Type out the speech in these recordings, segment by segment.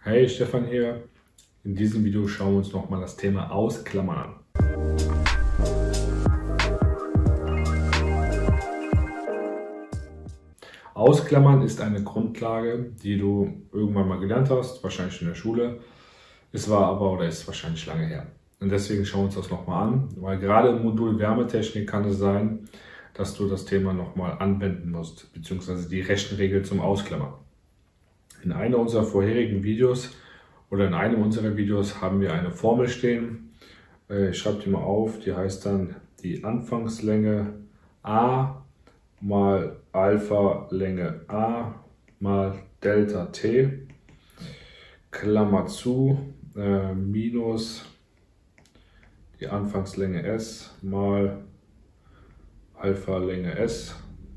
Hey, Stefan hier. In diesem Video schauen wir uns nochmal das Thema Ausklammern an. Ausklammern ist eine Grundlage, die du irgendwann mal gelernt hast, wahrscheinlich in der Schule. Es war aber oder ist wahrscheinlich lange her. Und deswegen schauen wir uns das nochmal an, weil gerade im Modul Wärmetechnik kann es sein, dass du das Thema nochmal anwenden musst, beziehungsweise die Rechenregel zum Ausklammern. In einem unserer vorherigen Videos oder in einem unserer Videos haben wir eine Formel stehen. Ich schreibe die mal auf, die heißt dann die Anfangslänge A mal Alpha Länge A mal Delta T, Klammer zu, minus die Anfangslänge S mal Alpha Länge S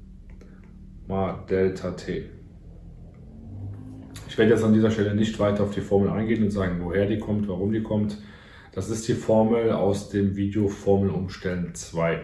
mal Delta T. Ich werde jetzt an dieser Stelle nicht weiter auf die Formel eingehen und sagen, woher die kommt, warum die kommt. Das ist die Formel aus dem Video Formel umstellen 2.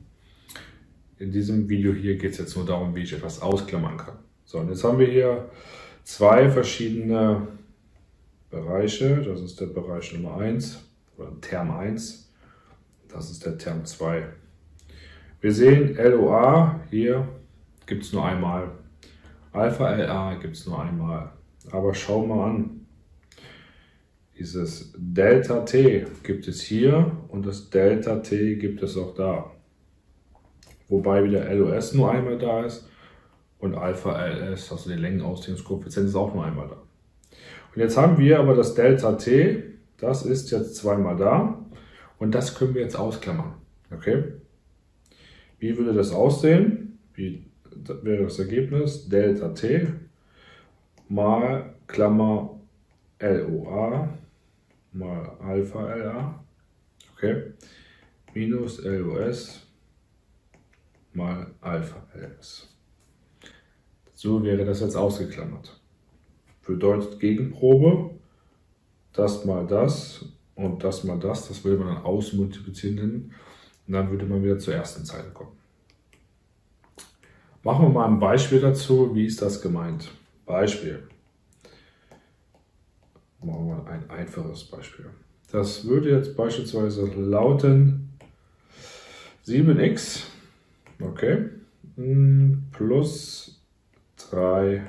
In diesem Video hier geht es jetzt nur darum, wie ich etwas ausklammern kann. So, und jetzt haben wir hier zwei verschiedene Bereiche. Das ist der Bereich Nummer 1 oder Term 1. Das ist der Term 2. Wir sehen LOA, hier gibt es nur einmal. Alpha LA gibt es nur einmal. Aber schau mal an. Dieses Delta T gibt es hier und das Delta T gibt es auch da. Wobei wieder LOS nur einmal da ist und Alpha LS, also die Längenausdehnungskoeffizient, ist auch nur einmal da. Und jetzt haben wir aber das Delta T, das ist jetzt zweimal da und das können wir jetzt ausklammern. Okay? Wie würde das aussehen? Wie wäre das Ergebnis? Delta T mal Klammer LOA mal Alpha LA, okay, minus LOS mal Alpha LS. So wäre das jetzt ausgeklammert. Bedeutet Gegenprobe, das mal das und das mal das, das würde man dann ausmultiplizieren nennen und dann würde man wieder zur ersten Zeile kommen. Machen wir mal ein Beispiel dazu, wie ist das gemeint? Beispiel. Machen wir mal ein einfaches Beispiel. Das würde jetzt beispielsweise lauten 7x, okay, plus 3x.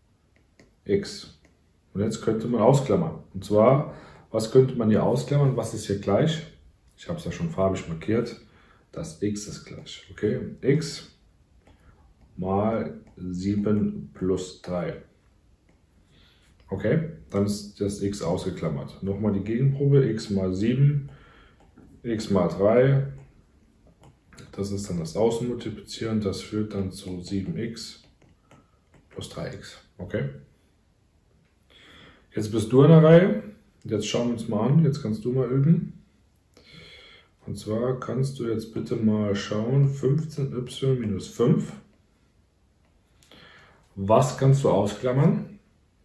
Und jetzt könnte man ausklammern. Und zwar, was könnte man hier ausklammern? Was ist hier gleich? Ich habe es ja schon farbig markiert. Das x ist gleich. Okay, x mal 7 plus 3. Okay, dann ist das x ausgeklammert. Nochmal die Gegenprobe, x mal 7, x mal 3. Das ist dann das Außenmultiplizieren. Das führt dann zu 7x plus 3x. Okay. Jetzt bist du an der Reihe. Jetzt schauen wir uns mal an. Jetzt kannst du mal üben. Und zwar kannst du jetzt bitte mal schauen, 15y minus 5. Was kannst du ausklammern?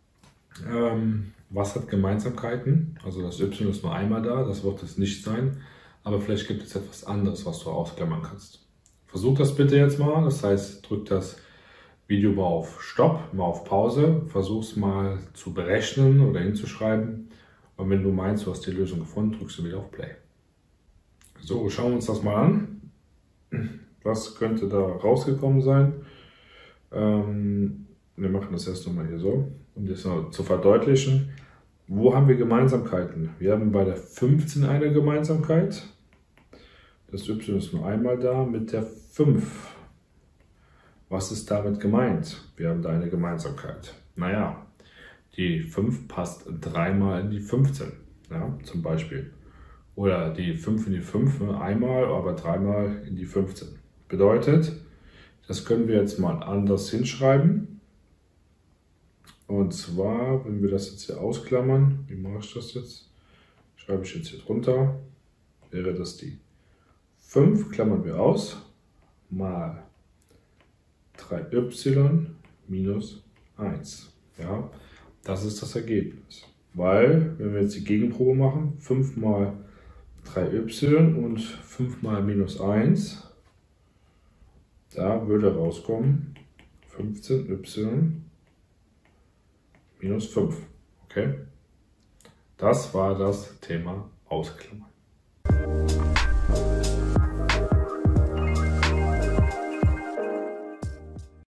Was hat Gemeinsamkeiten? Also das y ist nur einmal da, das wird es nicht sein. Aber vielleicht gibt es etwas anderes, was du ausklammern kannst. Versuch das bitte jetzt mal. Das heißt, drück das Video mal auf Stopp, mal auf Pause. Versuch es mal zu berechnen oder hinzuschreiben. Und wenn du meinst, du hast die Lösung gefunden, drückst du wieder auf Play. So, schauen wir uns das mal an. Was könnte da rausgekommen sein? Wir machen das erst nochmal hier so, um das noch zu verdeutlichen. Wo haben wir Gemeinsamkeiten? Wir haben bei der 15 eine Gemeinsamkeit. Das y ist nur einmal da mit der 5. Was ist damit gemeint? Wir haben da eine Gemeinsamkeit. Naja, die 5 passt dreimal in die 15, ja, zum Beispiel. Oder die 5 in die 5, einmal, aber dreimal in die 15. Bedeutet, das können wir jetzt mal anders hinschreiben. Und zwar, wenn wir das jetzt hier ausklammern, wie mache ich das jetzt? Schreibe ich jetzt hier drunter, wäre das die 5, klammern wir aus, mal 3y minus 1. Ja, das ist das Ergebnis. Weil, wenn wir jetzt die Gegenprobe machen, 5 mal 3y und 5 mal minus 1, da würde rauskommen 15y minus 5. Okay? Das war das Thema ausklammern.